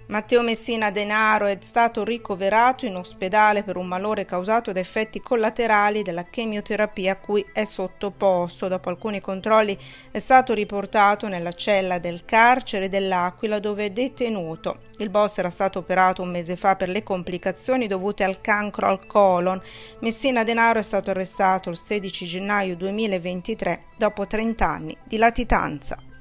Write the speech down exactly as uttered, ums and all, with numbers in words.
Matteo Messina Denaro è stato ricoverato in ospedale per un malore causato da effetti collaterali della chemioterapia a cui è sottoposto. Dopo alcuni controlli è stato riportato nella cella del carcere dell'Aquila dove è detenuto. Il boss era stato operato un mese fa per le complicazioni dovute al cancro al colon. Messina Denaro è stato arrestato il sedici gennaio duemilaventitré dopo trenta anni di latitanza.